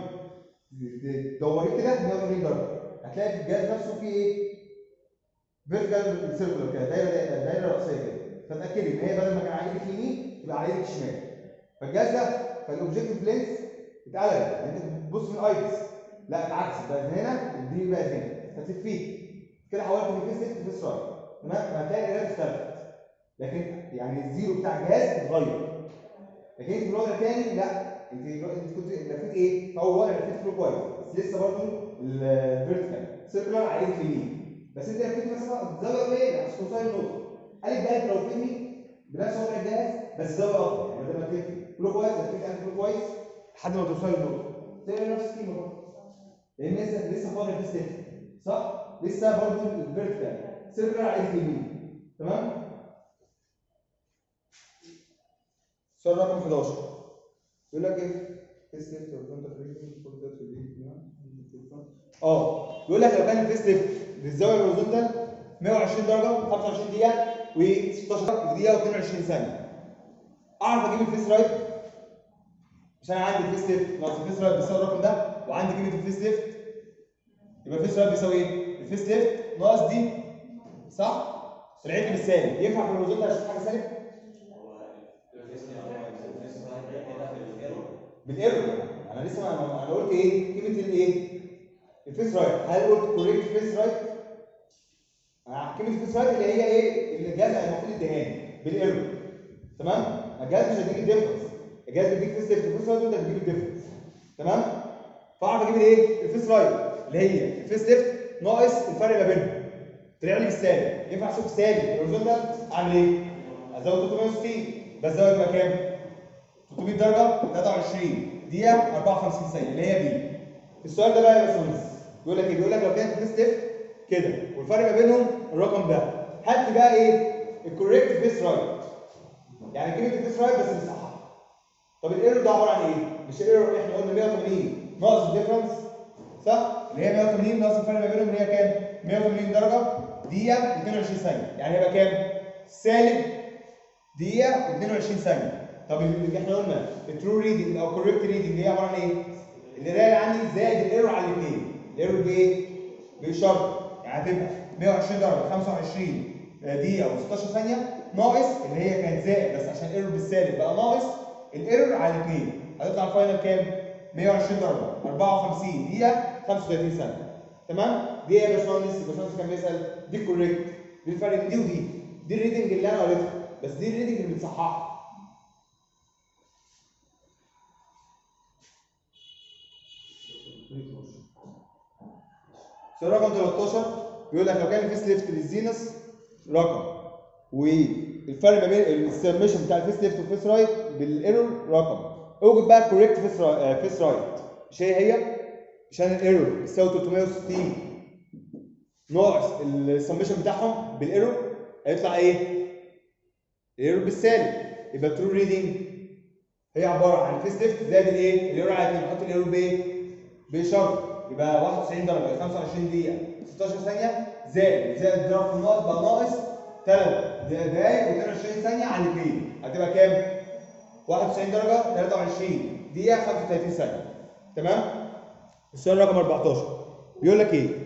تدوريه كده 180 درجه هتلاقي في الجهاز نفسه فيه ايه؟ فيرتيكال سيركلر كده دايره راسيه كده فتاكدي ان هي بدل ما كان على ايدك اليمين تبقى على ايدك الشمال. فالجهاز ده فالاوبجيكتيف لينس اتقلب يعني انت بتبص من ايبس لا اتعكس بقت هنا دي بقت هنا فتلفيه كده حولت من فيس ليفت لفيس رايت. تمام؟ فهتلاقي القرايه اختلفت لكن يعني الزيرو بتاع الجهاز اتغير. لكن انت في الوضع الثاني لا انت كنت لفيت ايه؟ في اول وضع لفيت كلوك وايز بس لسه برضه الفيرتيكال سيركلر على ايدك اليمين بس انت لفيت مثلا زاويه قليله عشان توصل للنقطه. قال لك بقى انت لو فهمني بنفس وضع الجهاز بس زاويه اكبر يعني بدل ما تلف كلوك وايز لفيت انت كلوك وايز لحد ما توصل للنقطه تلاقي نفس القيمه برضه لان لسه فاضل الفيس ليفت صح؟ لسه برضه الفيرتيكال سيركلر على ايدك اليمين. تمام؟ سؤال رقم 11 يقول لك ايه؟ فيس ليفت هوريزونتال ريجن فور ذات بيقول لك لو كان الفيس ليفت بالزاويه الهوريزونتال 120 درجه 25 دقيقه و16 دقيقه و22 ثانيه اعرف اجيب الفيس رايت عشان انا عندي الفيس ليفت ناقص الفيس رايت بيساوي الرقم ده وعندي قيمه الفيس ليفت يبقى الفيس رايت بيساوي ايه؟ الفيس ليفت ناقص دي صح؟ العد بالسالب ينفع في الهوريزونتال اشوف حاجه سالب؟ بالايرور انا لسه انا قلت ايه قيمه الايه الفيس رايت هل قلت كوريكت فيس رايت قيمه الفيس رايت اللي هي ايه اللي الجهاز المفروض يديهاني بالايرور. تمام؟ الجهاز مش هيديك الديفرنس الجهاز بيديك فيس ليفت وفيس رايت وانت بتجيب الديفرنس. تمام؟ فاعرف اجيب الايه الفيس رايت اللي هي الفيس ليفت ناقص الفرق ما بينهم طلع لي بالسالب. ينفع اشوف سالب الهوريزونتال اعمل ايه؟ ازود 360 بس الزاويه تبقى كام؟ 300 درجه 23 دقيقه 54 ثانيه اللي هي دي. السؤال ده بقى يا باشمهندس بيقول لك ايه؟ بيقول لك لو كانت فيس ليفت كده والفرق ما بينهم الرقم ده هات لي بقى ايه؟ الكوريكت فيس رايت يعني قيمه الفيس رايت بس مش صح. طب الايرور ده عباره عن ايه؟ مش الايرور احنا قلنا 180 ناقص الديفرنس صح؟ اللي هي 180 ناقص الفرق ما بينهم اللي هي كام؟ 180 درجه دقيقه 22 ثانيه يعني هيبقى كام؟ سالب دقيقه و22 ثانيه. طب اللي احنا قلنا الترو ريدنج او كوريكت ريدنج هي عباره عن ايه؟ القرايه اللي عندي زائد الايرور على الاثنين. الايرور بايه؟ بشرط يعني هتبقى 120 درجه 25 دقيقه و16 ثانيه ناقص اللي هي كانت زائد بس عشان الايرور بالسالب بقى ناقص الايرور على الاثنين. هتطلع الفاينل كام؟ 120 درجه 54 دقيقه 35 ثانيه. تمام؟ دي ايه يا باشمهندس؟ الباشمهندس كان بيسال دي كوريكت دي الفرق بين دي ودي. دي الريدنج اللي انا قريتها بس دي الريدنج اللي بتصححها. السؤال رقم 13 بيقول لك لو كان الفيس ليفت للزينس رقم والفرق ما بين السمشن بتاع الفيس ليفت والفيس رايت بالايرور رقم، اوجد بقى الكوريكت فيس رايت. مش هي عشان الايرور يساوي 360 ناقص السمشن بتاعهم بالايرور هيطلع ايه؟ الايرور بالسالب، يبقى ترو ريدنج هي عباره عن الفيس ليفت زائد الايه؟ الايرور على 2، نحط الايرور بايه؟ بشرط، يبقى 91 درجه 25 دقيقه 16 ثانيه زائد ضرب في الناقص بقى ناقص 3 دقايق و22 ثانيه على 2 هتبقى كام؟ 91 درجه 23 دقيقه 35 ثانيه. تمام؟ السؤال رقم 14 بيقول لك ايه؟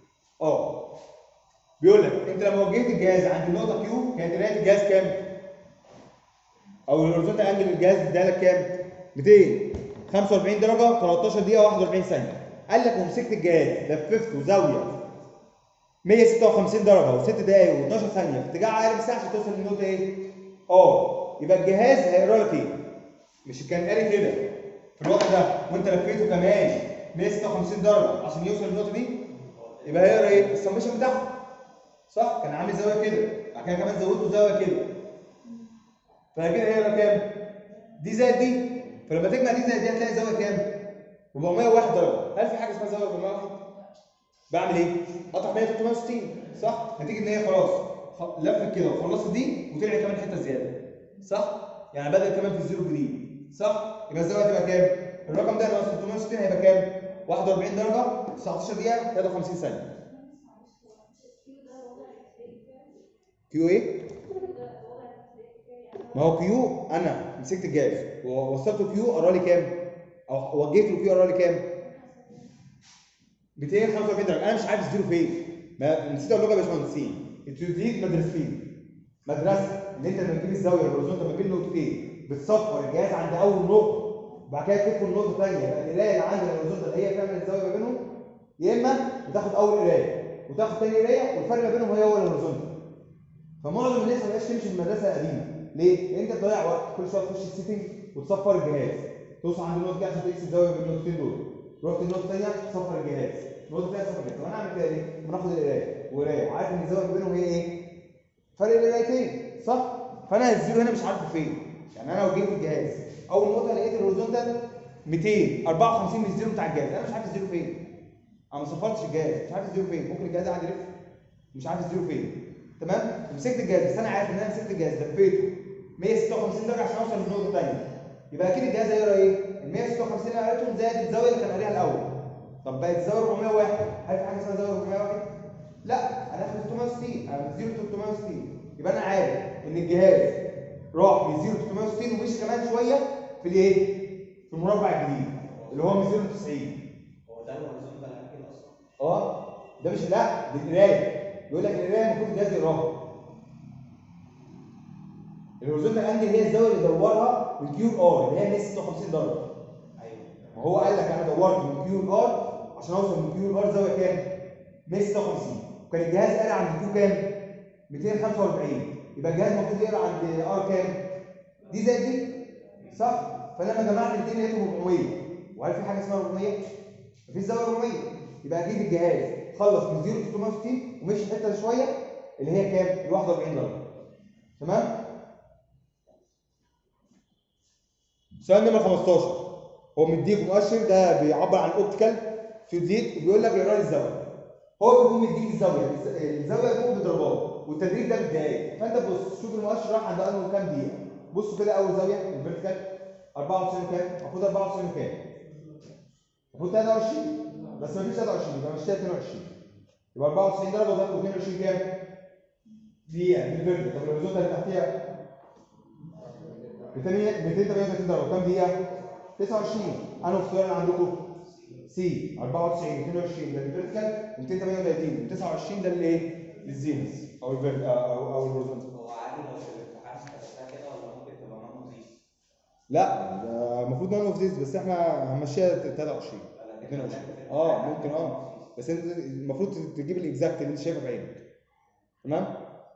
بيقول لك انت لما وجهت الجهاز عند النقطه كيو كانت قرايه الجهاز كام؟ او الهوريزونتال انجل الجهاز اداها لك كام؟ 245 درجه 13 دقيقه 41 ثانيه. قال لك ومسكت الجهاز لففته زاويه 156 درجه و6 دقايق و12 ثانيه في اتجاه عقارب الساعه عشان توصل للنقطه ايه؟ يبقى الجهاز هيقرا لك ايه؟ مش كان قاري كده في الوقت ده وانت لفيته كمان 156 درجه عشان يوصل للنقطه دي؟ يبقى هيقرا ايه؟ السمشن بتاعها صح؟ كان عامل زاويه كده، بعد كده كمان زودته زاويه كده. فكده هيقرا كام؟ دي زائد دي، فلما تجمع دي زائد دي هتلاقي زاويه كام؟ 401 درجه. هل في حاجه اسمها زاويه 401؟ بعمل ايه؟ اقطع 100 360 صح؟ نتيجه ان هي خلاص لفت كده وخلصت دي وطلع كمان حته زياده صح؟ يعني بدأ كمان في الزيرو جديد صح؟ يبقى الزاويه هتبقى كام؟ الرقم ده ناقص 360 هيبقى كام؟ 41 درجه 19 دقيقه 53 ثانيه. كيو ايه؟ ما هو كيو انا مسكت الجهاز ووصلته كيو قرا لي كام؟ او وجهت له كيو قرا لي كام؟ 245 درجه. انا مش عارف الزيرو فين. ما نسيت اقول لكم يا باشمهندسين انتوا دي مدرستين. مدرسه ان انت لما تجيب الزاويه الهوريزونتال ما بين نقطتين بتصفر الجهاز عند اول نقطه وبعد كده تدخل نقطه ثانيه يبقى القرايه اللي عند الهوريزونتال هي تعمل الزاويه ما بينهم، يا اما بتاخد اول قرايه وتاخد ثاني قرايه والفرق ما بينهم هو الهوريزونتال. فمعظم الناس ما بقاش تمشي المدرسه القديمه. ليه؟ لان انت بتضيع وقت كل شويه تخش السيتنج وتصفر الجهاز، توصل عند النقطه دي عشان تقيس الزاويه بين النقطتين دول، رحت النقطه الثانيه تصفر الجهاز، النقطه الثانيه تصفر الجهاز. طب انا اعمل كده ليه؟ لما اخد القرايه وقرايه وعارف ان الزاويه بينهم هي ايه؟ فرق القرايتين صح؟ فانا الزيرو هنا مش عارفه فين. يعني انا وجهت الجهاز اول نقطه لقيت الهوريزونتال 254 من الزيرو بتاع الجهاز، انا مش عارف الزيرو فين. انا ما صفرتش الجهاز، مش عارف الزيرو فين، ممكن الجهاز قاعد يلف مش عارف الزيرو فين. تمام؟ مسكت الجهاز بس انا عارف ان انا مسكت الجهاز لفيته 156 درجه عشان اوصل للنقطه الثانيه. يبقى اكيد الجهاز هيقرا ايه؟ ال 156 اللي قريتهم زائد الزاويه اللي كان قاريها الاول. طب بقت الزاويه 401، هل في حاجه اسمها زاويه 401؟ لا، انا هاخد 360، انا من 0 ل 360. يبقى انا عارف ان الجهاز راح من 0 ل 360 ومشي كمان شويه في الايه؟ في المربع الجديد اللي هو من 0 ل 90. هو ده الهوريزونتال انجل اصلا؟ ده مش، لا دي القرايه. يقول لك القرايه المفروض الجهاز يقراها. الهوريزونتال انجل هي الزاويه اللي دورها من كيو ار اللي هي 156 درجه. ايوه. وهو قال لك انا دورت من كيو ار عشان اوصل من كيو ار زاويه كام؟ 156. وكان الجهاز قاري عند كيو كام؟ 245. يبقى الجهاز المفروض يقرا عند ار كام؟ دي زائد دي صح؟ فلما جمعت الاثنين لقيتهم 400. وهل في حاجه اسمها 400؟ مفيش زاويه 400. يبقى اكيد الجهاز خلص من 0 ل 360 ومشي حته شويه اللي هي كام؟ ال 41 درجه. تمام؟ سؤال نمرة 15 هو مديك مؤشر ده بيعبر عن اوبتيكال فيزيك وبيقول لك اقرا لي الزاويه. هو بيكون مديك الزاويه فوق بضربات والتدريج ده بالدقايق. فانت بص شوف المؤشر راح عند انه كام دقيقه. بصوا كده اول زاويه الفيرتيكال 94 كام؟ المفروض 94 كام؟ المفروض 23 بس مفيش 23 يبقى مشيها 22. يبقى 94 درجه وضرب 22 كام؟ دقيقه دي الفيرتيكال. طب الهوريزونتال اللي تحتيها 238 درجه كام دقيقه؟ 29. انا اختيار اللي عندكم سي 94 22 ده الفيرتيكال 238 29 ده الايه؟ للزينس او او الهوريزونتال. هو عادي لو في الامتحان كتبتها كده ولا ممكن تبقى نون اوف ذيس؟ لا المفروض نون اوف ذيس بس احنا هنمشيها 23 22. ممكن بس انت المفروض تجيب الاكزاكت اللي انت شايفه بعينك. تمام؟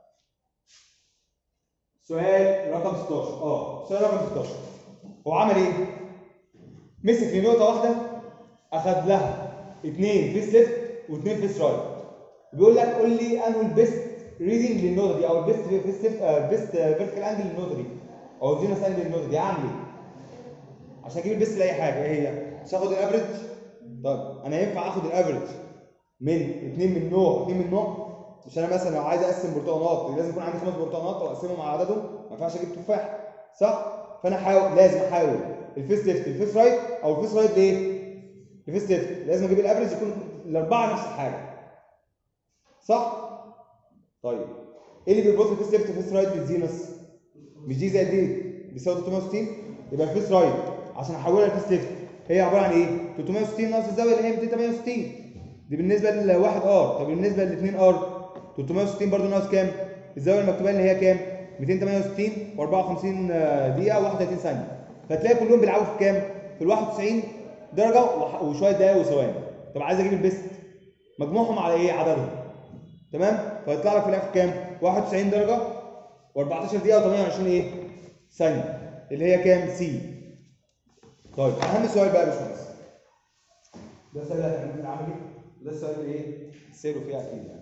سؤال رقم 16 سؤال رقم 16 هو عمل ايه؟ مسك لنقطه واحده اخذ لها 2 فيس ليفت واثنين فيس رايت. بيقول لك قول لي انه البيست ريدنج للنقطه دي او البيست بيست فيرتيكال انجل للنقطه دي او الزينوس انجل للنقطه دي، اعمل ايه؟ عشان اجيب البيست لاي حاجه ايه هي؟ مش هاخد الافرج؟ طيب انا ينفع اخد الافرج من اثنين من نوع؟ مش انا مثلا لو عايز اقسم برتقانات لازم يكون عندي 5 برتقانات واقسمهم على عددهم، ما ينفعش اجيب تفاح صح؟ فانا لازم احاول الفيس ليفت الفيس رايت او الفيس رايت ليه؟ الفيس ليفت لازم اجيب الافرج يكون الاربعه نفس الحاجه صح؟ طيب ايه اللي بيربط الفيس ليفت والفيس رايت بالزينوس؟ مش دي زي دي بيساوي 360؟ يبقى الفيس رايت عشان احولها لفيس ليفت هي عباره عن ايه؟ 360 ناقص الزاويه اللي هي 268 دي بالنسبه لواحد ار. طب بالنسبه للاثنين ار 360 برضه ناقص كام؟ الزاويه المكتوبه اللي هي كام؟ 268 و54 دقيقه و31 ثانيه. فتلاقي كلهم بيلعبوا في كام؟ في ال 91 درجه وشويه دقائق وثواني. طب عايز اجيب البيست مجموعهم على ايه؟ عددهم. تمام؟ فيطلع لك في الاخر كام؟ 91 درجه و14 دقيقه و28 ايه؟ ثانيه اللي هي كام؟ سي. طيب اهم سؤال بقى يا باشمهندس، ده السؤال اللي هتعمله في العملي وده السؤال اللي ايه؟ سيروا فيها اكيد يعني.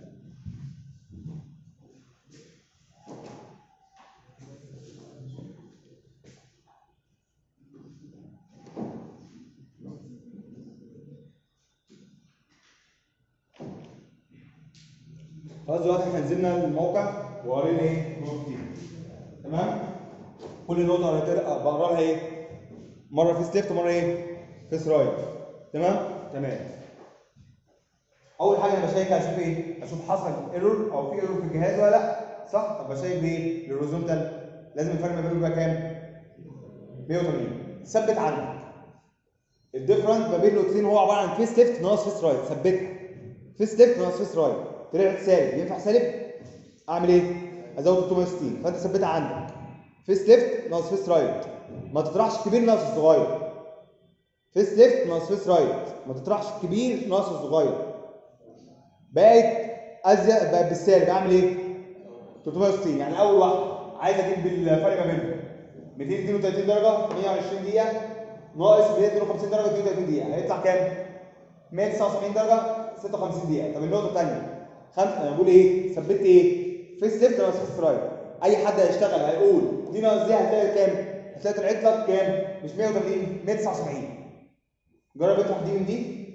خلاص دلوقتي احنا نزلنا الموقع وقرينا ايه؟ نقطتين. تمام؟ كل نقطة بقرا لها ايه؟ مرة فيس ليفت ومرة ايه؟ فيس رايت. تمام؟ تمام. أول حاجة أنا بشيك أشوف ايه؟ أشوف حصل ايرور أو في ايرور في الجهاز ولا لأ؟ صح؟ طب بشيك بايه؟ للهوريزونتال لازم الفرق ما بينهم يبقى كام؟ 180. ثبت عندك. الديفرنت ما بين النقطتين هو عبارة عن فيس ليفت ناقص فيس رايت، ثبتها. فيس ليفت ناقص فيس رايت. طلعت سالب، ينفع سالب؟ اعمل ايه؟ ازود 360 فانت ثبتها عندك. فيس ليفت ناقص فيس رايت، ما تطرحش الكبير ناقص الصغير. فيس ليفت ناقص فيس رايت، ما تطرحش الكبير ناقص الصغير. بقت ازيد، بقت بالسالب، اعمل ايه؟ 360. يعني اول واحده عايز اجيب الفرق ما بينهم 232 درجه 120 دقيقه ناقص 252 درجه 32 دقيقه هيطلع كام؟ 179 درجه 56 دقيقه. طب النقطه الثانيه انا بقول ايه؟ ثبت ايه؟ فيس ليفت ناقص فيس رايت. اي حد هيشتغل هيقول دي ناقص دي هتلاقي كام؟ هتلاقي طلعت لك كام؟ مش 180 179. جرب اطرح دي من دي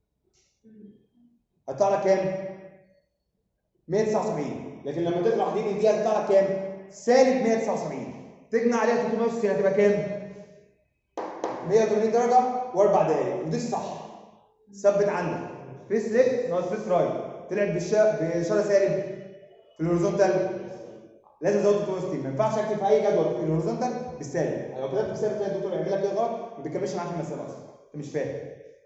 هتطلع لك كام؟ 179. لكن لما تطرح دي من دي هتطلع لك كام؟ سالب 179. تجمع عليها 360 هتبقى كام؟ 180 درجه واربع دقائق. ودي الصح. ثبت عندك فيس ليفت ناقص فيس رايت طلعت باشاره سالب في الهوريزونتال لازم ازود 360. ما ينفعش اكتب في اي جدول في الهوريزونتال بالسالب. لو كتبت بالسالب تلاقي الدكتور يعمل لك كده غلط ما بيكملش معاك المساله اصلا، انت مش فاهم.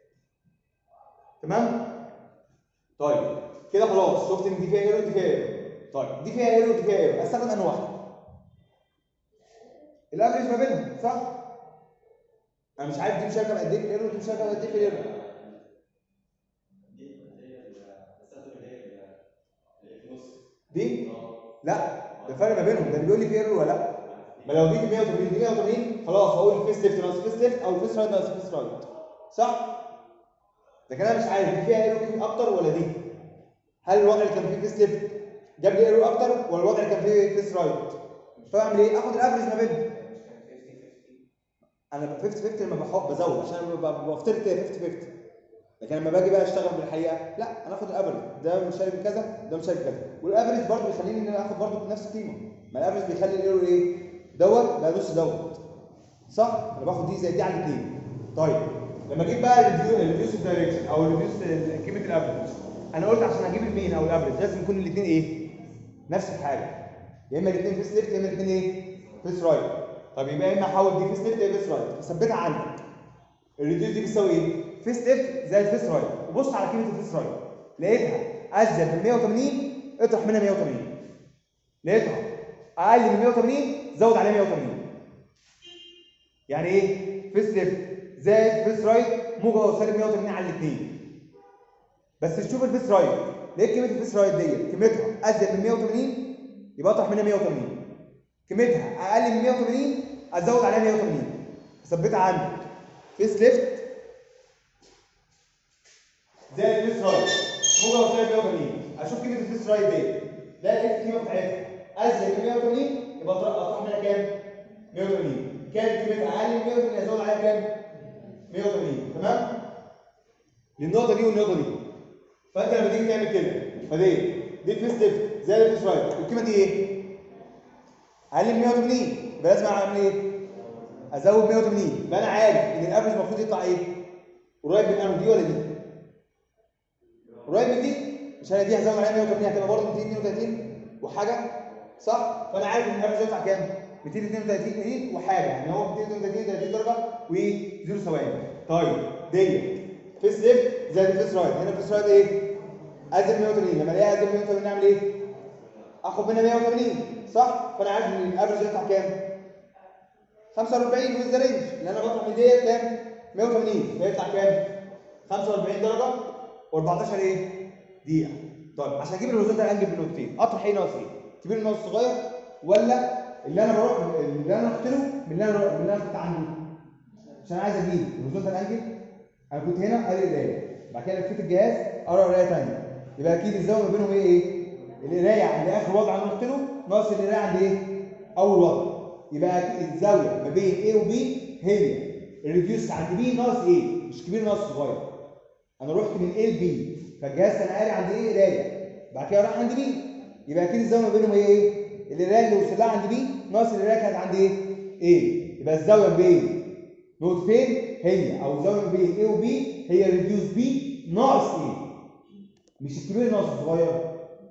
تمام؟ طيب كده خلاص شفت ان دي فيها ايرور ودي فيها ايرور. طيب دي فيها ايرور ودي فيها ايرور، استخدم انهي واحده؟ الافريج ما بينهم صح؟ انا مش عارف دي مشاركه بقد ايه في الايرور ودي مشاركه بقد ايه في الايرور. دي؟ لا ده فرق ما بينهم، ده بيقول لي في ايرور ولا لا؟ ما لو دي 180 دي 180 خلاص هقول الفيس ليفت ناقص فيس ليفت او الفيس رايت ناقص فيس رايت صح؟ لكن انا مش عارف دي فيها ايرور اكتر ولا دي؟ هل الوضع اللي كان فيه فيس ليفت جاب لي ايرور اكتر ولا الوضع اللي كان فيه فيس رايت؟ فاعمل ايه؟ اخد الافرج ما بينهم. انا 50 50 لما بزود عشان بفترض كده 50 50. لكن لما باجي بقى اشتغل بالحقيقه لا انا اخد الافرج، ده مشارك بكذا ده مشارك بكذا. والافرج برضه بيخليني ان انا اخد برضه نفس القيمه. ما الافرج بيخلي الايرور ايه؟ دوت بقى نص دوت صح؟ انا باخد دي زي دي على الاثنين. طيب لما اجيب بقى الريديوس دايركشن او الريديوس قيمه الافرج، انا قلت عشان اجيب المين او الافرج لازم يكون الاثنين ايه؟ نفس الحاجه. يا اما الاثنين فيس ليفت يا اما الاثنين ايه؟ فيس رايت. طب يبقى يا اما احول دي فيس ليفت يا فيس رايت، فثبتها عندك. الريديوس دي بتساوي ايه؟ فيس ليفت زائد فيس رايت، وبص على قيمه الفيس رايت لقيتها ازيد من 180 اطرح منها 180. لقيتها اقل من 180 زود عليها 180. يعني ايه؟ فيس ليفت زائد فيس رايت موجب او سالب 180 على الاثنين. بس تشوف الفيس رايت لقيت قيمه الفيس رايت ديت قيمتها ازيد من 180 يبقى اطرح منها 180. قيمتها اقل من 180 ازود عليها 180. ثبتها عندك فيس ليفت زائد فيس رايت موجب وسالب 180 اشوف قيمه الفيس رايت دي لا لقيت القيمه بتاعتها ازيد من 180 يبقى اطرح منها كام؟ 180 كانت قيمتها اقل من 180 ازود عليها كام؟ 180 تمام؟ للنقطه دي والنقطه دي فانت لما تيجي تعمل كده دي الفيس ليفت زي الفيس رايت القيمه دي ايه؟ اقل من 180 يبقى لازم اعمل ايه؟ ازود 180 يبقى انا عارف ان الافرج المفروض يطلع ايه؟ قريب من الافرج دي ولا دي؟ قريب من دي مش انا دي هزود عليها 180 هتبقى برضه 232 وحاجه صح؟ فانا عارف ان الافرج يطلع كام؟ 232 وحاجه يعني هو 232 30 درجه و0 ثواني. طيب ديت فيس ليفت زائد الفيس رايت هنا الفيس رايت ايه؟ ازيد 180 لما الاقيها ازيد 180 نعمل ايه؟ اخد منها 180 صح؟ فانا عارف ان الافرج يطلع كام؟ 45 ويز ذا رينج اللي انا بطلع من ديت كام؟ 180 فيطلع كام؟ 45 درجه و14 ايه؟ دقيقه. طيب عشان اجيب الهوريزونتال انجل بالنقطتين اطرح ايه ناقص ايه؟ كبير الناقص صغير ولا اللي انا رحت له من اللي انا كنت عندي؟ عشان عايز اجيب الهوريزونتال انجل انا كنت هنا قاري قرايه بعد كده لفيت الجهاز اقرا قرايه ثانيه يبقى اكيد الزاويه ما بينهم ايه؟ القرايه عند اخر وضع انا رحت له ناقص القرايه عند ايه؟ اول وضع يبقى اكيد الزاويه ما بين A و B هي الريديوس عند B ناقص A مش كبير ناقص صغير. انا رحت من A ل B فالجهاز كان قاري عند A قرايه بعد كده راح عند B يبقى اكيد الزاويه ما بينهم هي ايه؟ القرايه اللي وصل لها عند B ناقص القرايه كانت عند ايه؟ A يبقى الزاويه ما بين نقطتين هي او الزاويه ما بين A و B هي ريديوس B ناقص A مش الكبير ناقص الصغير.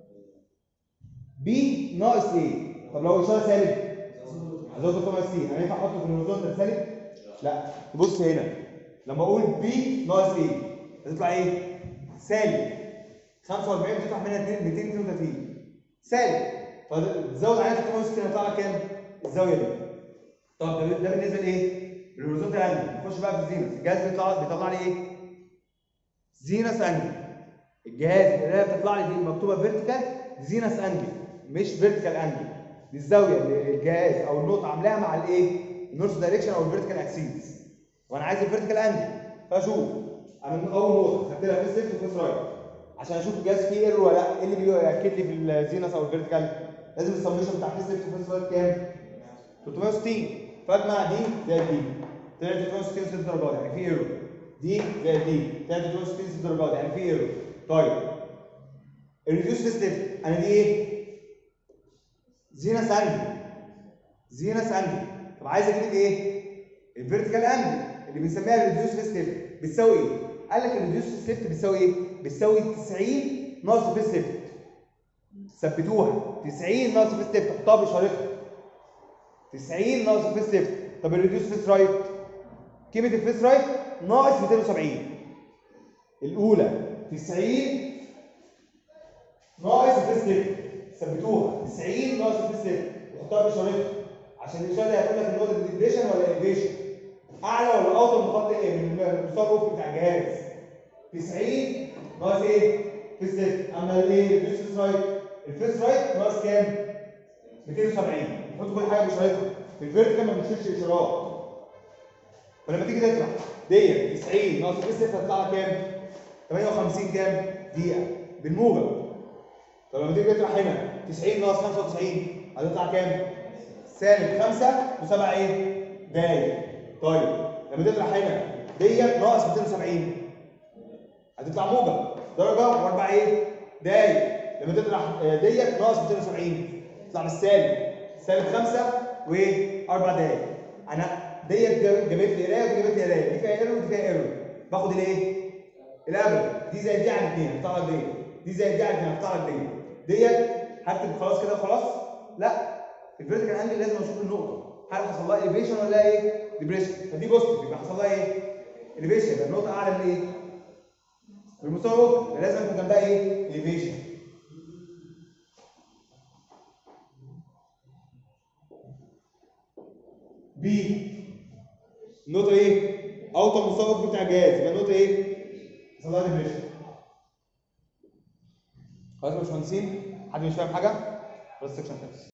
B ناقص A طب لو اشاره سالب هزود القيمه سي يعني ينفع احطه في الهوريزونتال سالب؟ لا بص هنا لما اقول بي ناقص ايه هتطلع ايه؟ سالب 45 بتطلع منها 232 سالب فتزود عليها 360 هيطلع لك كام؟ الزاويه دي. طب ده بالنسبه لايه؟ الهوريزونتال انجل نخش بقى في الزينس الجهاز بيطلع لي ايه؟ زينس انجل الجهاز اللي هي بتطلع لي دي مكتوبه فيرتيكال زينس انجل مش فيرتيكال انجل دي الزاويه اللي الجهاز او النقطه عاملاها مع الايه؟ النورث دايركشن او الفيرتيكال اكسيس وانا عايز الفيرتيكال انجل فاشوف انا من اول نقطه خدت لها فيس ليفت وفيس رايت عشان اشوف الجهاز فيه ايرور ولا لا. ايه اللي بيأكد لي في الزينس او الفيرتيكال؟ لازم السميشن بتاع فيس ليفت وفيس رايت كام؟ 360 فاجمع دي زائد دي طلعت 360 6 درجات يعني في ايرور دي زائد دي طلعت 360 6 درجات يعني في ايرور. طيب الريديوس فيس ليفت انا دي ايه؟ زينس انجل طب عايز اجيب ايه؟ الفيرتيكال انجل اللي بنسميها الريديوس فيس ليفت بتساوي ايه؟ قال لك الريديوس فيس ليفت بتساوي ايه؟ بتساوي 90 ناقص فيس ليفت ثبتوها 90 ناقص فيس ليفت حطها باشارتها 90 ناقص فيس ليفت. طب الريديوس فيس رايت قيمه الفيس رايت ناقص 270 الاولى 90 ناقص فيس ليفت ثبتوها 90 ناقص فيس ليفت وحطها باشارتها عشان الاشاره دي هتقول لك النقطه دي ديبريشن ولا اليفيشن اعلى ولا اوطى من خط ايه من المستوى الافقي بتاع الجهاز 90 ناقص ايه؟ فيس ليفت. اما الايه؟ الفيس رايت الفيس رايت ناقص كام؟ 270 نحط كل حاجه باشارتها في الفيرتيكال ما بنشيلش اشارات فلما تيجي تطلع ديت 90 ناقص فيس ليفت هتطلع لك كام؟ 58 كام؟ دقيقه بالموجب. طب لما تيجي تطلع هنا 90 ناقص 95 هتطلع كام؟ سالب 5 و7 ايه؟ دقايق. طيب لما تطلع هنا ديت ناقص 270 هتطلع موجب درجه واربع ايه؟ دقايق. لما تطلع ديت ناقص 270 تطلع بالسالب سالب 5 واربع دقايق. انا ديت جابت لي قرايه ودي جابت لي قرايه دي فيها ايرور ودي فيها ايرور باخد الايه؟ الابل دي زائد دي على 2 هتطلع لك ديت دي زائد دي على 2 هتطلع لك ديت هكتب خلاص كده وخلاص؟ لا الفيرتيكال انجل لازم اشوف النقطه هل حصل لها اليفيشن ولا ايه؟ ديبريشن فدي بوزيتيف يبقى حصل لها ايه؟ اليفيشن يبقى النقطه اعلى من ايه؟ بالمستوى يبقى لازم يكون جنبها ايه؟ اليفيشن. بي النقطه ايه؟ اوطى مستوى بتاع الجهاز يبقى النقطه ايه؟ حصل لها ديبريشن. خلاص يا باشمهندسين حد مش فاهم حاجه؟ بس سكشن خلص.